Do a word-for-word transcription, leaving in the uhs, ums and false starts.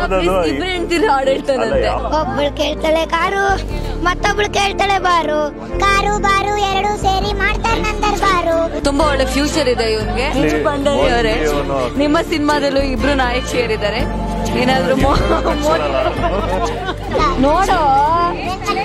ಇಬ್ರು ಹೆಂಡ್ತಿರು ಹಾಡು ಹೇಳ್ತಾನಂತೆ. ಒಬ್ಬಳು ಕೇಳ್ತಾಳೆ ಕಾರು, ಮತ್ತೊಬ್ಳು ಕೇಳ್ತಾಳೆ ಬಾರು, ಕಾರು ಬಾರು ಎರಡು ಸೇರಿ ಮಾಡ್ತಾರೆ ನಂದರ್ ಬಾರು. ತುಂಬಾ ಒಳ್ಳೆ ಫ್ಯೂಚರ್ ಇದೆ ಇವನ್ಗೆ. ಭಂಡಾರಿ ಅವರೇ, ನಿಮ್ಮ ಸಿನಿಮಾದಲ್ಲೂ ಇಬ್ರು ನಾಯಕಿಯರಿದ್ದಾರೆ. ಏನಾದ್ರು ನೋಡೋ